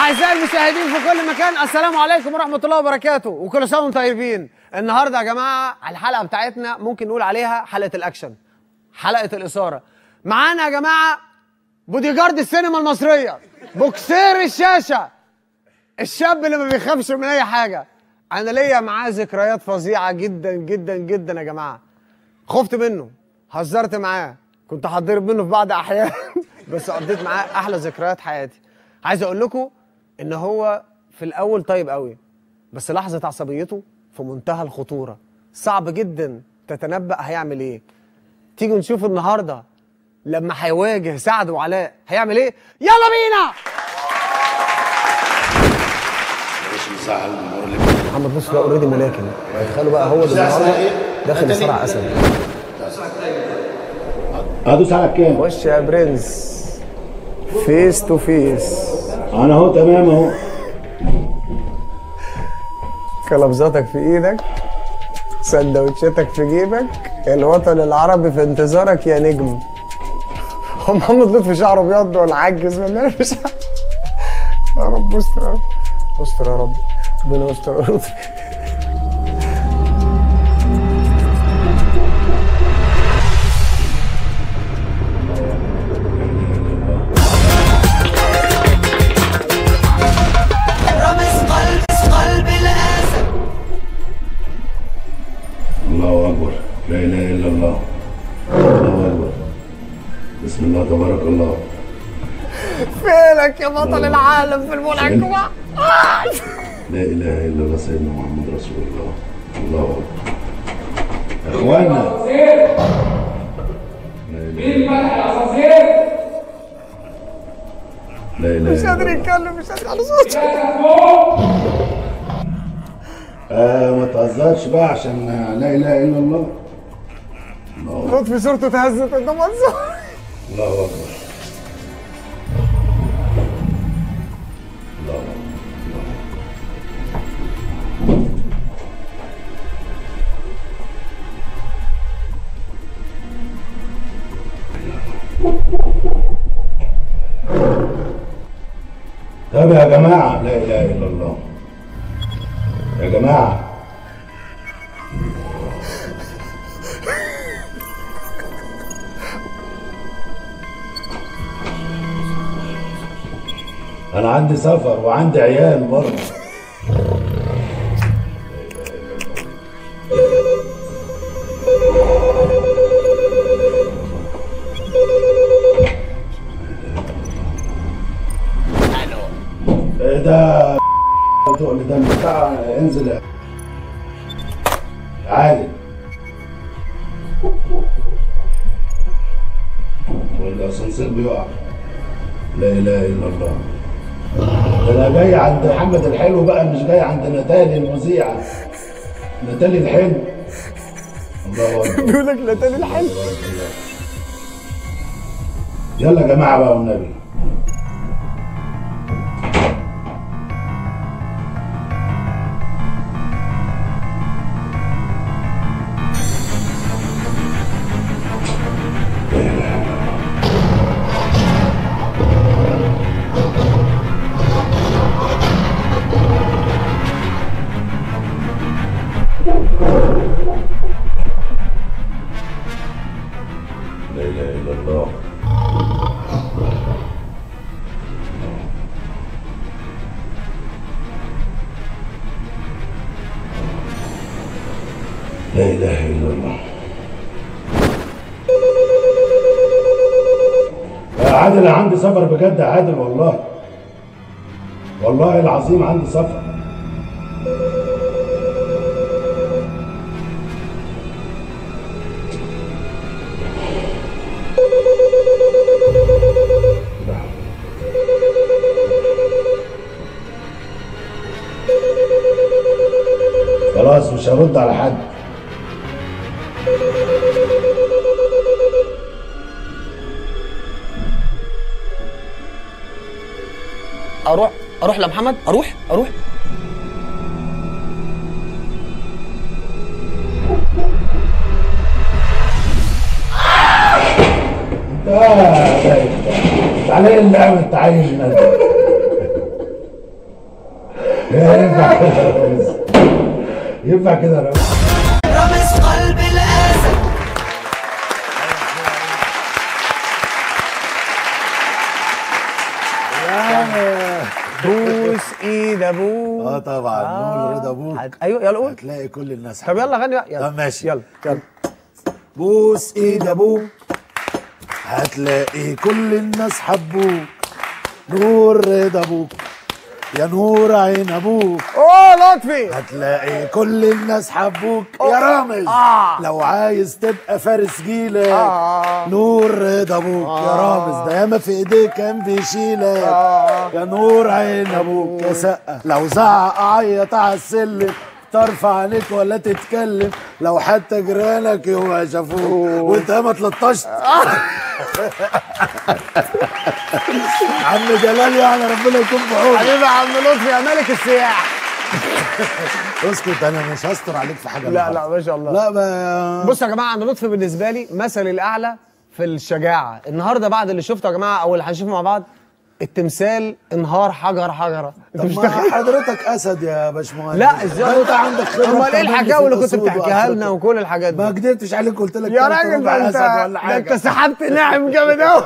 أعزائي المشاهدين في كل مكان، السلام عليكم ورحمة الله وبركاته، وكل سنة وانتم طيبين. النهارده يا جماعة الحلقة بتاعتنا ممكن نقول عليها حلقة الأكشن، حلقة الإثارة. معانا يا جماعة بودي جارد السينما المصرية، بوكسير الشاشة، الشاب اللي ما بيخافش من أي حاجة. أنا ليا معاه ذكريات فظيعة جدا جدا جدا يا جماعة. خفت منه، هزرت معاه، كنت هتضرب منه في بعض أحيان بس قضيت معاه أحلى ذكريات حياتي. عايز أقول لكم إن هو في الأول طيب قوي، بس لحظة عصبيته في منتهى الخطورة، صعب جدا تتنبأ هيعمل إيه. تيجوا نشوف النهاردة لما هيواجه سعد وعلاء هيعمل إيه. يلا بينا. محمد بص ده اوريدي ملاكم، تخيلوا بقى هو اللي داخل يصارع اسد. هدوس على كام؟ خش يا برنس، فيس تو فيس. انا اهو تمام اهو. كلبزاتك في ايدك، سندوتشاتك في جيبك، الوطن العربي في انتظارك يا نجم. هو محمد لطفي شعره ابيض ولا عجز ولا ايه؟ مش عارف. يا رب استر يا رب، استر يا رب، ربنا يستر يا رب. الله اكبر، لا اله الا الله، الله اكبر، بسم الله تبارك الله. فينك يا بطل العالم في الملاكمة؟ لا اله الا الله سيدنا محمد رسول الله. الله اكبر يا اخوانا. مين فتح الاسانسير؟ لا اله مش الا قادر الله. يتكلم، مش قادر على صوته. ما تهزرش بقى عشان لا اله الا الله. الله لطفي صورته اتهزت قدام منظر. الله اكبر، الله اكبر. طب يا جماعة لا إله إلا الله يا جماعة. أنا عندي سفر وعندي عيال برضه. ده تقل ده بتاع انزل عادي والاسانسير بيقع. لا اله الا الله. ده انا جاي عند محمد الحلو بقى، مش جاي عند نتالي المذيعه. نتالي الحلو. الله اكبر. بيقول لك نتالي الحلو. يلا يا جماعه بقى والنبي. لا اله الا الله. لا اله الا الله. يا عادل انا عندي سفر بجد يا عادل، والله والله العظيم عندي سفر. خلاص مش هرد على حد. اروح لمحمد، اروح تعالى اللعبة انت عايز ينفع كده يا رامز؟ ينفع كده يا رامز؟ رامز قلب الاسد. بوس ايد ابوك. طبعا نور رضا ابوك. ايوه يلا قول. هتلاقي كل الناس طب يلا غني بقى يلا. طب ماشي. يلا يلا. بوس ايد ابوك هتلاقي كل الناس حبوك، نور رضا ابوك يا نور عين ابوك، اوه لطفي. هتلاقي كل الناس حبوك يا رامز. لو عايز تبقى فارس جيلك نور رضا ابوك يا رامز، ده ياما في ايديك كان بيشيلك يا نور عين ابوك يا سقا. لو زعق عيط على السلم ترفع عليك ولا تتكلم، لو حتى جيرانك يوم شافوك وانت ما تلطشت. عم جلال يعني ربنا يكون في عونك. حبيبي يا عم لطفي يا ملك السياح. اسكت انا مش هستر عليك في حاجه. لا ما شاء الله. لا بصوا يا جماعه عم لطفي بالنسبه لي مثل الاعلى في الشجاعه. النهارده بعد اللي شفته يا جماعه او اللي هنشوفه مع بعض، التمثال انهار حجره. انت مش ما حضرتك اسد يا باشمهندس. لا ازاي انت عندك خبره. امال ايه الحكاوي اللي كنت بتحكيها لنا وكل الحاجات دي؟ ما كدبتش عليك قلت لك يا راجل ده انت سحبت ناعم جامد قوي.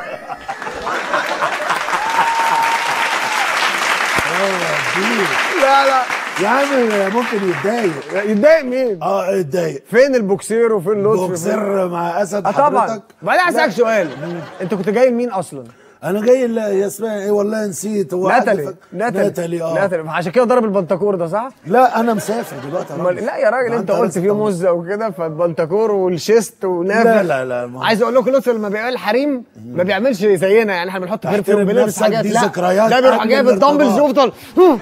لا يا عم ممكن يتضايق. يتضايق مين؟ يتضايق. فين البوكسير وفين لطفي؟ بوكسر مع اسد طبعا. حضرتك. بعدين عايز اسالك سؤال، انت كنت جاي لمين اصلا؟ انا جاي يا اسمها ايه والله نسيت. هو ناتالي. ناتالي عشان كده ضرب البنتكور ده صح؟ لا انا مسافر دلوقتي. لا يا راجل انت قلت فيه مزه وكده فالبنتكور والشيست ونافع. لا عايز اقول لكم لطفي لما بيعمل حريم ما بيعملش زينا، يعني احنا بنحط برفيوم بنلبس حاجات. دي لا ذكريات. ده بيروح جايب الدمبلز ويفضل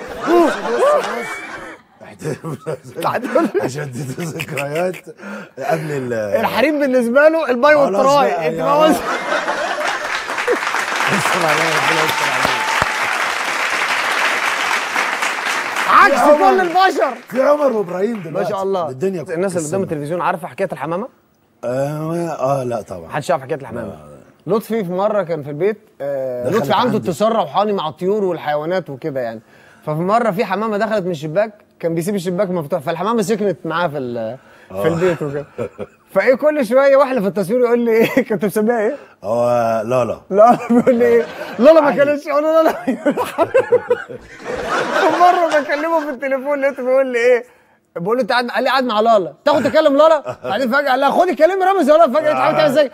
عشان دي ذكريات قبل الحريم بالنسبه له الباي والتراي. انت ما عكس كل البشر. في عمر وابراهيم دلوقتي ما شاء الله. الدنيا الناس اللي قدام التلفزيون عارفه حكايه الحمامه؟ لا طبعا. محدش يعرف حكايه الحمامه. لطفي في مره كان في البيت، لطفي عنده اتصال روحاني مع الطيور والحيوانات وكده يعني. ففي مره في حمامه دخلت من الشباك، كان بيسيب الشباك مفتوح، فالحمامه سكنت معاه في البيت وكده. فايه كل شويه واحنا في التصوير يقول لي ايه كنت مسميها ايه؟ لالا. لا بيقول لي ايه؟ لالا ما كانتش. اقول له لالا. مره بكلمه في التليفون لقيته بيقول لي ايه؟ بقول له انت قاعد، قال لي قاعد مع لالا، تاخد تكلم لالا؟ بعدين فجاه قال لها خدي كلمي رامز يا لالا. فجاه اتعامل تعمل ازاي؟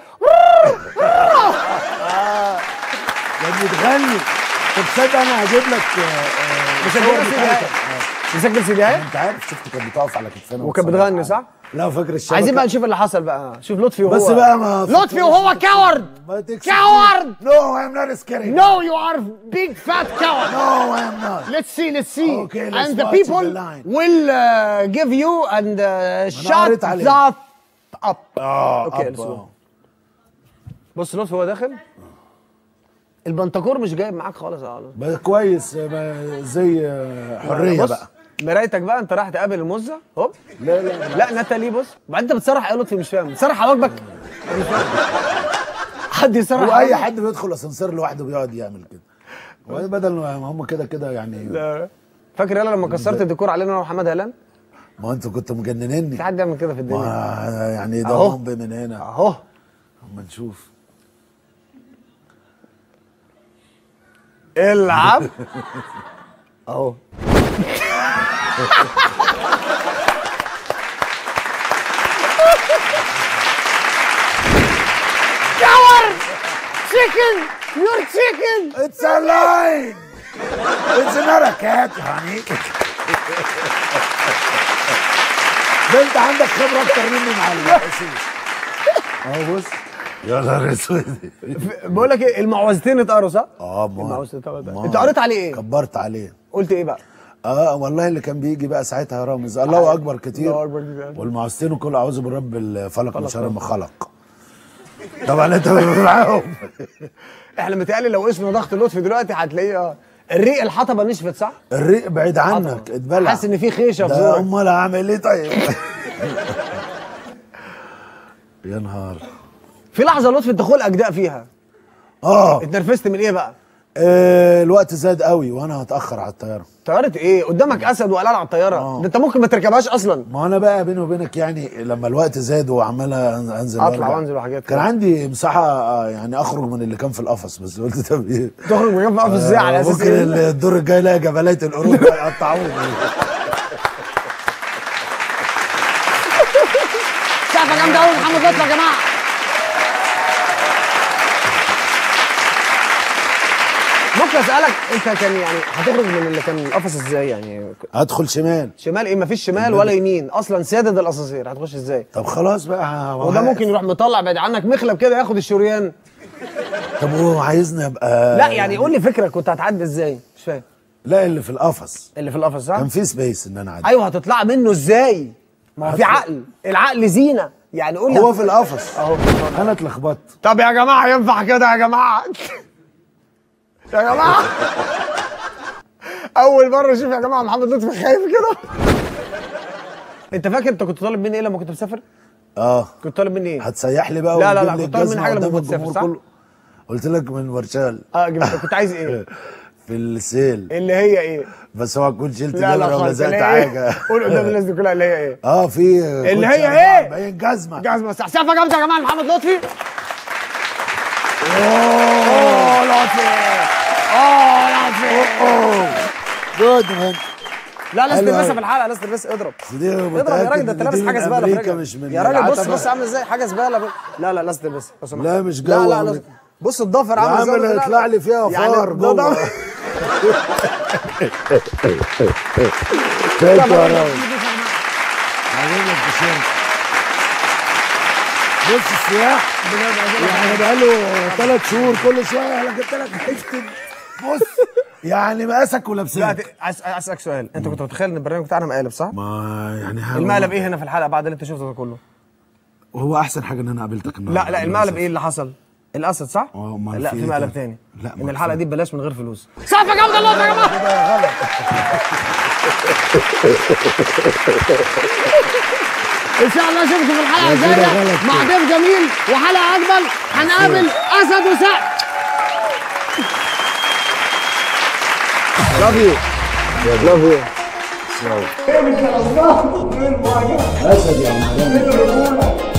كانت بتغني. طب تصدق انا هجيب لك مسجل سيديهات؟ انت عارف شفت كانت بتقف على كتفنا وكانت بتغني صح؟ لا فاكر الشبكه. عايزين بقى نشوف اللي حصل بقى. شوف لطفي وهو بس بقى ما لطفي وهو كاورد. كاورد. No I'm not scared. No you are big fat coward. No I'm not. Let's see. Okay, let's and the watch people the line. will give you and shut that up. اوكي بص لطفي هو داخل، البنتكور مش جايب معاك خالص يا عالم. بس كويس زي حريه بص بقى. مرايتك بقى انت رايح تقابل المزه هوب. لا ناتالي بص. وبعدين انت بتصرح ايه لطفي؟ مش فاهم. بتصرح حواجبك؟ مش فاهم. حد يصرح هو اي حواجبك؟ حد بيدخل اسانسير لوحده بيقعد يعمل كده. بدل ما هم كده يعني. لا فاكر يلا لما كسرت الديكور علينا انا وحماد هلال؟ ما انتوا كنتوا مجننيني. في حد يعمل كده في الدنيا؟ يعني ده أهو. بومب من هنا اهو. اما نشوف. العب. اهو. Coward! Chicken! You're chicken! It's a lion. It's not a cat honey. ده انت عندك خبره اكتر مني مع الاسود. اهو بص. يا نهار اسود. بقول لك ايه، المعوذتين اتقروا صح؟ المعوذتين انت قريت عليه ايه؟ كبرت عليه. قلت ايه بقى؟ والله اللي كان بيجي بقى ساعتها يا رامز الله اكبر كتير. الله اكبر كتير. والمعوذتين وكل اعوذ برب الفلق من شر ما خلق. طبعا انت معاهم. احنا متهيألي لو اسمه ضغط لطفي دلوقتي هتلاقيه الريق الحطبه نشفت صح؟ الريق بعيد عنك اتبلع. حاسس ان في خيشه في ده زورك. امال هعمل ايه طيب؟ يا نهار. في لحظه لطفي انت خلقك ضاق فيها. اتنرفزت من ايه بقى؟ الوقت زاد قوي وانا هتاخر على الطياره. طياره ايه؟ قدامك اسد وقلال على الطياره، ده انت ممكن ما تركبهاش اصلا. ما انا بقى بيني وبينك يعني لما الوقت زاد وعمال انزل اطلع وانزل وحاجات كان عندي مساحه يعني اخرج من اللي كان في القفص، بس قلت طب ايه تخرج من القفص ازاي على اساس ممكن الدور الجاي لا جبلات القرود يقطعوني. سقفه جامده قوي محمد لطفي يا جماعه. ممكن اسالك انت كان يعني هتخرج من اللي كان القفص ازاي يعني؟ هدخل شمال. شمال ايه؟ مفيش شمال ولا يمين اصلا، سادد الاسانسير هتخش ازاي؟ طب خلاص بقى وده ممكن يروح مطلع بعيد عنك مخلب كده ياخد الشريان. طب هو عايزني ابقى لا يعني قول لي فكره كنت هتعدي ازاي؟ مش فاهم. لا اللي في القفص. اللي في القفص صح؟ كان في سبيس ان انا اعدي. ايوه هتطلع منه ازاي؟ ما هو في عقل، العقل زينه يعني. قول لي هو في القفص اهو. انا اتلخبطت. طب يا جماعه ينفع كده يا جماعه؟ يا جماعه اول مره اشوف يا جماعه محمد لطفي خايف كده. انت فاكر انت كنت طالب مني ايه لما كنت مسافر؟ كنت طالب مني ايه؟ هتسيح لي بقى لا وتجيب لي كنت طالب مني الجزمة حاجه لما قدام كنت مسافر الجمهور صح؟ كله. قلت لك من مارشال. كنت عايز ايه؟ في السيل. اللي هي ايه؟ بس هو كنت شلت لا نمره خالص. ولزقت اللي هي إيه؟ حاجه. قول قدام الناس دي كلها اللي هي ايه؟ في اللي هي ايه؟ باين جزمه. جزمه صح. سقفه جامده يا جماعه محمد لطفي. اوه لطفي. جود مان. لا لازم حلو تلبسها أوي. في الحلقه، لازم تلبسها. اضرب دي اضرب يا راجل، ده انت لابس حاجه زباله في رجلك. مش من يا راجل بص العتبة. بص عامل ازاي حاجه زباله لا لازم تلبسها لو سمحت. لا مش لا جوه. لازم. بص الضفر عامل ازاي. عامل يطلع لي فيها يعني فار ده جوه. ثانك يو يا راجل. عايزين لك تيشيرت. بص السياح يعني بقاله 3 شهور كل شويه انا جبت لك حته. بص يعني مقاسك ولابسك. اسالك سؤال، انت كنت متخيل ان البرنامج بتاعنا مقالب صح؟ ما يعني المقلب ايه هنا في الحلقه بعد اللي انت شفته ده كله؟ وهو احسن حاجه ان انا قابلتك النهارده. لا المقلب ايه اللي حصل؟ الاسد صح؟ أمال لا في في إيه مقلب تاني؟ تاني. لا، ان ما الحلقه في. دي ببلاش من غير فلوس. سقفه جامده الله يا جماعه. كده غلط. ان شاء الله اشوفكم في الحلقه الجايه مع ضيف جميل وحلقه اجمل. هنقابل اسد وسقف. love you. اسد يا معلم.